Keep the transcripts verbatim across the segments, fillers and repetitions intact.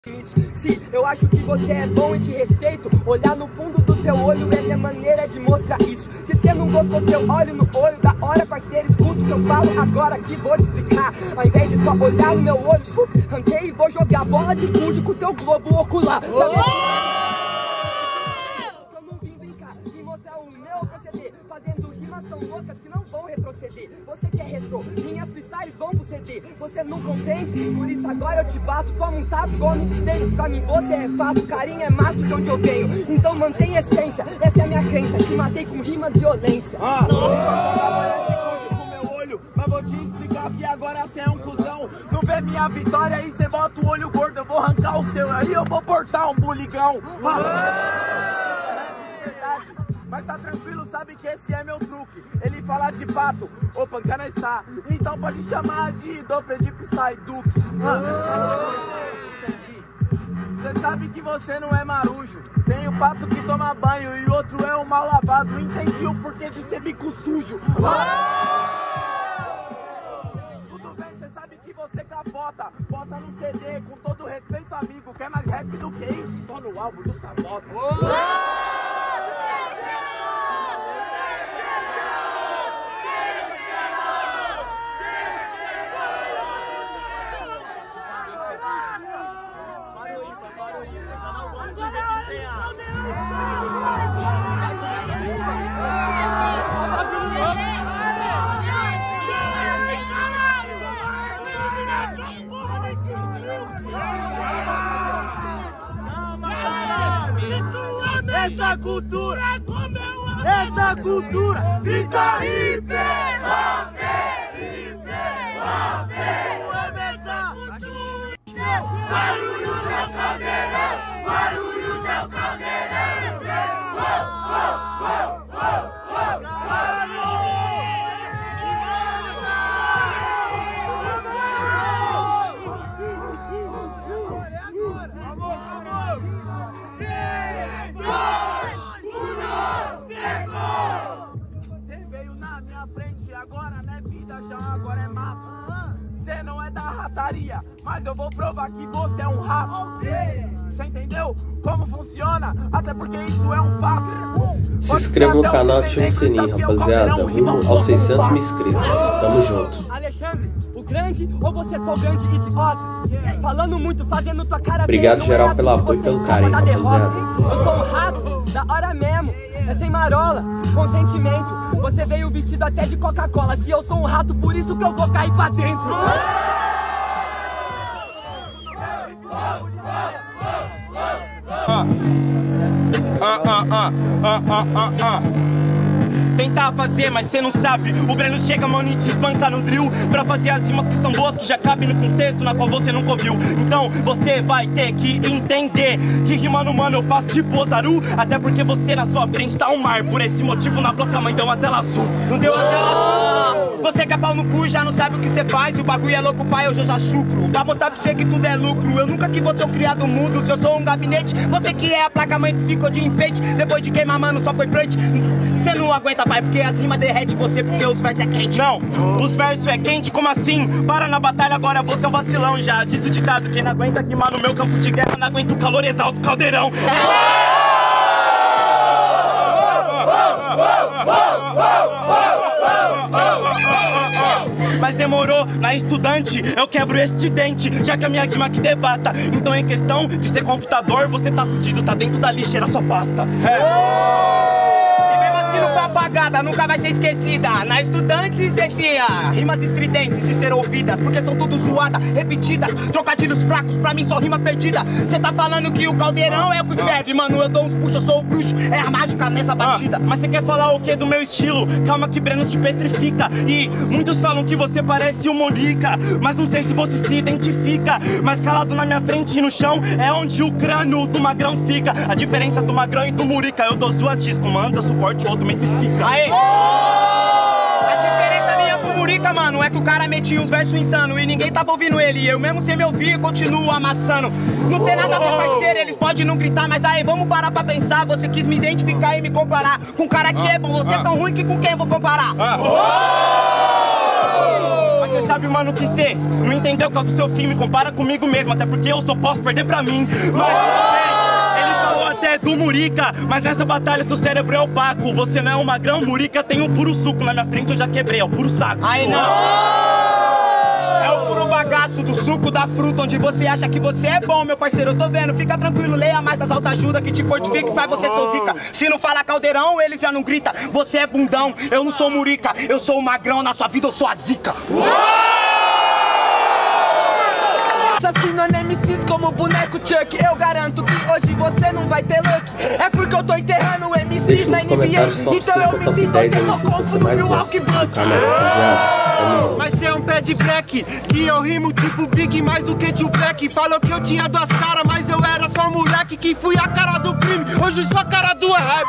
Se eu acho que você é bom e te respeito, olhar no fundo do teu olho é minha maneira de mostrar isso. Se você não gostou que eu olho no olho da hora, parceiro, escuta o que eu falo agora que vou te explicar. Ao invés de só olhar no meu olho, puf, ranquei e vou jogar bola de gude com teu globo ocular. Tá vendo? Eu não vim brincar, vim mostrar o meu proceder, fazendo rimas tão loucas que não vão retroceder. Você que é retrô, minhas freestyles vão pro C D. Você não compreende, por isso agora eu te bato. Toma um tapa igual no esteio. Pra mim você é fato, carinho é mato de onde eu venho. Então mantém essência, essa é a minha crença. Te matei com rimas violência. Ah, nossa, com meu olho, mas vou te explicar que agora cê é um cuzão. Não vê minha vitória e cê bota o olho gordo. Eu vou arrancar o seu, aí eu vou portar um buligão. Ah. Mas tá tranquilo, sabe que esse é meu truque. Ele fala de pato, ô pancana está. Então pode chamar de dobre de Psy Duke. Entendi. Cê sabe que você não é marujo. Tem o pato que toma banho e outro é um mal lavado. Entendi o porquê de ser bico sujo. Tudo bem, cê sabe que você capota. Bota no C D, com todo respeito, amigo. Quer mais rap do que isso? Só no álbum do Sabota. Essa cultura, essa cultura, grita hip hop, hip hop. Começa, barulho do caldeirão, barulho do caldeirão. Agora é mato. Cê não é da rataria, mas eu vou provar que você é um rato. Cê entendeu como funciona? Até porque isso é um fato. Se inscreva no canal, ative o sininho, rapaziada. Rumo aos seiscentos mil inscritos. Tamo junto. Alexandre, o grande ou você é só o grande idiota? Falando muito, fazendo tua cara. Obrigado geral pelo apoio e pelo carinho, rapaziada. Eu sou um rato, da hora mesmo. É sem marola, com sentimento. Você veio vestido até de Coca-Cola. Se eu sou um rato, por isso que eu vou cair pra dentro. Ah, ah, ah, ah, ah, ah, ah, ah. Tentar fazer, mas cê não sabe. O Breno chega, mano, e te espanca no drill pra fazer as rimas que são boas, que já cabem no contexto na qual você nunca ouviu. Então você vai ter que entender que rimando, mano, eu faço tipo Ozaru. Até porque você na sua frente tá um mar. Por esse motivo na bloca mãe deu uma tela azul. Não deu a tela azul. Você que é pau no cu e já não sabe o que você faz. E o bagulho é louco, pai, eu já já chucro. Pra mostrar pra você que tudo é lucro. Eu nunca que você é um criado mudo. Se eu sou um gabinete, você que é a placa mãe que ficou de enfeite. Depois de queimar, mano, só foi frente. Cê não aguenta, pai, porque as rimas derrete você, porque os versos é quente. Não, os versos é quente, como assim? Para na batalha, agora você é um vacilão. Já disse o ditado, quem não aguenta queimar no meu campo de guerra, não aguenta o calor exalto do caldeirão. Mas demorou, na estudante eu quebro este dente, já que a minha rima que devasta. Então em questão de ser computador, você tá fudido, tá dentro da lixeira sua pasta. É. Não foi apagada, nunca vai ser esquecida. Na estudante, Cecia, rimas estridentes de ser ouvidas, porque são tudo zoadas, repetidas, trocadilhos fracos, pra mim só rima perdida. Cê tá falando que o caldeirão é o que ferve, mano, eu dou uns puxos, eu sou o bruxo, é a mágica nessa batida. Ah, mas cê quer falar o que do meu estilo? Calma que Breno te petrifica. E muitos falam que você parece um Molica, mas não sei se você se identifica. Mas calado na minha frente e no chão é onde o crânio do magrão fica. A diferença do magrão e do murica, eu dou suas discos, manda suporte, o outro metrifica. Aê! A diferença minha pro Murica, mano, é que o cara metia uns versos insanos e ninguém tava ouvindo ele. Eu mesmo sem me ouvir continuo amassando. Não tem nada a ver, parceiro, eles podem não gritar, mas aí vamos parar pra pensar. Você quis me identificar e me comparar com um cara que é bom, você é tão ruim que com quem eu vou comparar? Mas você sabe, mano, que cê não entendeu o caso do seu fim. Me compara comigo mesmo, até porque eu só posso perder pra mim. Mas tudo bem, ele falou até do Murica, mas nessa batalha seu cérebro é opaco. Você não é um magrão, Murica tem um puro suco. Na minha frente eu já quebrei, é o puro saco. Aí não! É o puro bagaço do suco da fruta, onde você acha que você é bom, meu parceiro. Eu tô vendo, fica tranquilo, leia mais das autoajuda que te fortifica e faz você ser zica. Se não fala caldeirão, eles já não grita. Você é bundão, eu não sou Murica, eu sou o magrão, na sua vida eu sou a zica. Assassino M Cs como o boneco Chuck. Eu garanto que hoje você não vai ter luck. É porque eu tô enterrando M Cs na N B A. Então eu me sinto que eu tô confuso no Milwaukee Bucks. Mas cê é um pé de black, que eu rimo tipo Big mais do que tio Black. Falou que eu tinha duas caras, mas eu era só um moleque que fui a cara do crime. Hoje sou a cara do rap.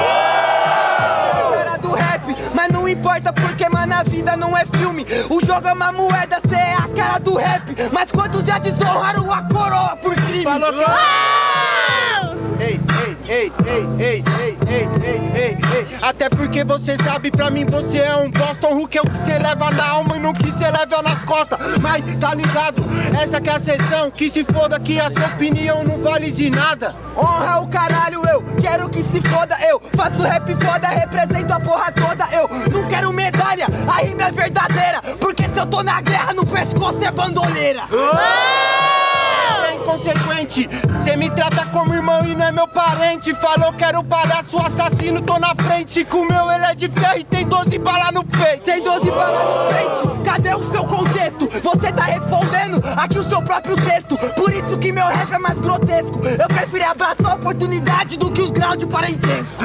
Era do rap, mas não importa porque, mano, a vida não é filme. O jogo é uma moeda, cê é a cara do rap. Mas quantos já desonraram a coroa por crime? Falou que... Ei, ei, ei, ei, ei, ei, ei, ei, ei. Até porque você sabe, pra mim você é um Boston Hulk, é o que cê leva na alma e não que cê leva nas costas. Mas tá ligado, essa que é a sessão, que se foda que a sua opinião não vale de nada. Honra o caralho, eu quero que se foda. Eu faço rap foda, represento a porra toda. Eu não quero medalha, a rima é verdadeira. Porque se eu tô na guerra, no pescoço é bandoleira. Inconsequente, cê me trata como irmão e não é meu parente. Falou que era o palhaço assassino, tô na frente. Com o meu ele é de ferro e tem doze balas no peito. Tem doze balas no peito, cadê o seu contexto? Você tá respondendo aqui o seu próprio texto. Por isso que meu rap é mais grotesco. Eu prefiro abraçar a oportunidade do que os graus de parentesco.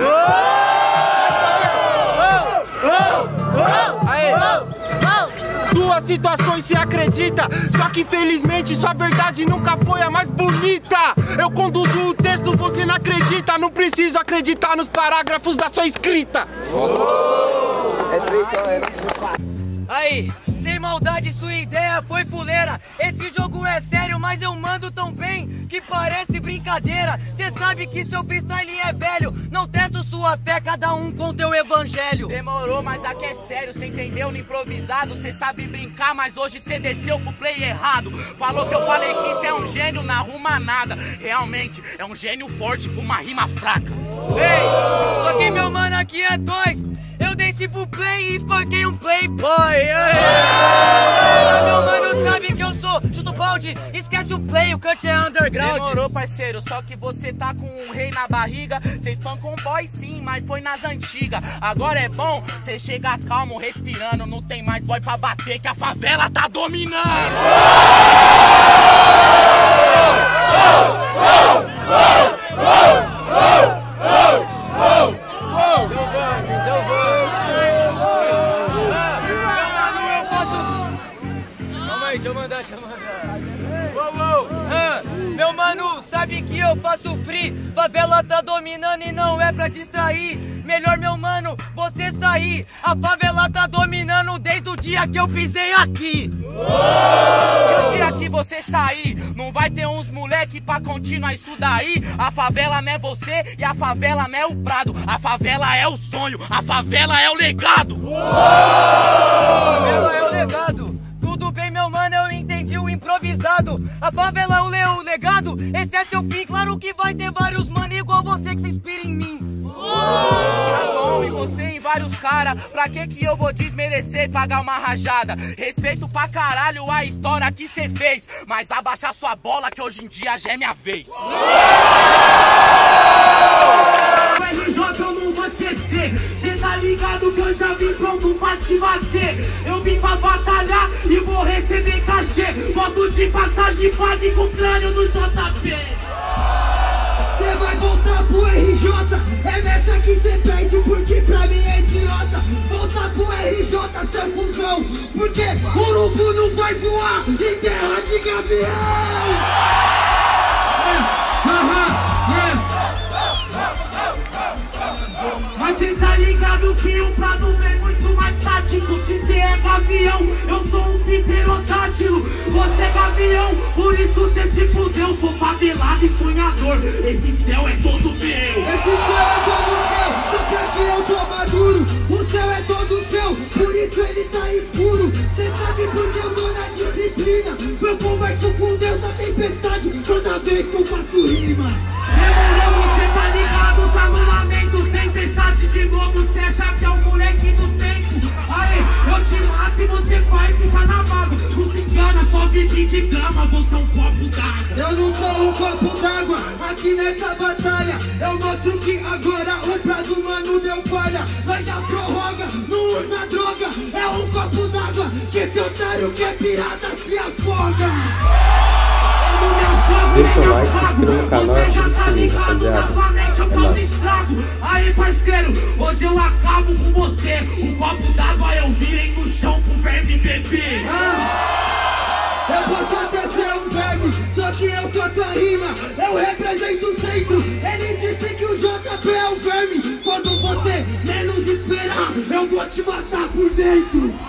Aê. Duas situações se acredita, só que infelizmente sua verdade nunca foi a mais bonita. Eu conduzo o texto, você não acredita. Não preciso acreditar nos parágrafos da sua escrita. É três só, é. Aí, sem maldade, sua ideia foi fuleira. Esse jogo é sério, mas eu mando tão bem que parece brincadeira. Cê sabe que seu freestyle é velho, não testo sua fé, cada um com teu evangelho. Demorou, mas aqui é sério, cê entendeu no improvisado. Cê sabe brincar, mas hoje cê desceu pro play errado. Falou que eu falei que cê é um gênio, não arruma nada. Realmente, é um gênio forte pra uma rima fraca. Ei, só que meu mano aqui é dois. Eu desci pro play e espanquei um playboy. Ah, meu mano sabe que eu sou chuto balde, esquece o play, o cut é underground. Demorou, parceiro, só que você tá com um rei na barriga. Cê espancou um boy sim, mas foi nas antigas. Agora é bom, cê chega calmo, respirando. Não tem mais boy pra bater, que a favela tá dominando. Deixa eu mandar, deixa eu mandar. Uou, uou. Ah, meu mano, sabe que eu faço free. Favela tá dominando e não é pra distrair. Melhor, meu mano, você sair. A favela tá dominando desde o dia que eu pisei aqui. E o dia que você sair, não vai ter uns moleque pra continuar isso daí. A favela não é você e a favela não é o Prado. A favela é o sonho, a favela é o legado. A favela é o legado. Tudo bem, meu mano, eu entendi o improvisado. A favela é o leu, legado. Esse é seu fim, claro que vai ter vários mano igual você que se inspira em mim. Tá bom, e você em vários cara. Pra que que eu vou desmerecer e pagar uma rajada? Respeito pra caralho a história que cê fez, mas abaixa sua bola que hoje em dia já é minha vez. O R J eu não vou esquecer. Cê tá ligado que eu já vim pronto pra te bater. Eu vim pra batalhar e vou receber cachê. Voto de passagem pague com o crânio do J P. Cê vai voltar pro R J, é nessa que cê perde, porque pra mim é idiota. Voltar pro R J, cê é fusão, porque o urubu não vai voar em terra de gavião. Mas cê tá ligado que o Prado vem muito mais tático. Se cê é gavião, eu sou um pterodátilo. Você é gavião, por isso cê se fudeu. Sou favelado e sonhador, esse céu é todo meu. Esse céu é todo seu, só que aqui eu tô maduro. O céu é todo seu, meu, por isso ele tá escuro. Cê sabe porque eu tô na disciplina. Eu converso com Deus na tempestade toda vez que eu faço rima. Demorou, você tá ligado, tá no lamento. Tempestade de novo, cê acha que é o moleque do tempo. Aê, eu te mato e você vai ficar na vaga. Não se engana, só vive de grama, você é um copo d'água. Eu não sou um copo d'água aqui nessa batalha. Eu mostro que agora o prazo, mano, deu falha. Nós já prorroga, não usa droga. É um copo d'água que esse otário que é pirata se afoga. Deixa o like, se inscreva no canal e ative o sininho, rapaziada. É nóis. Aí, parceiro, hoje eu acabo com você. O copo d'água eu virei no chão pro verme beber. Ah, eu posso até ser um verme, só que eu faço a rima. Eu represento o centro. Ele disse que o J P é um verme. Quando você menos esperar, eu vou te matar por dentro.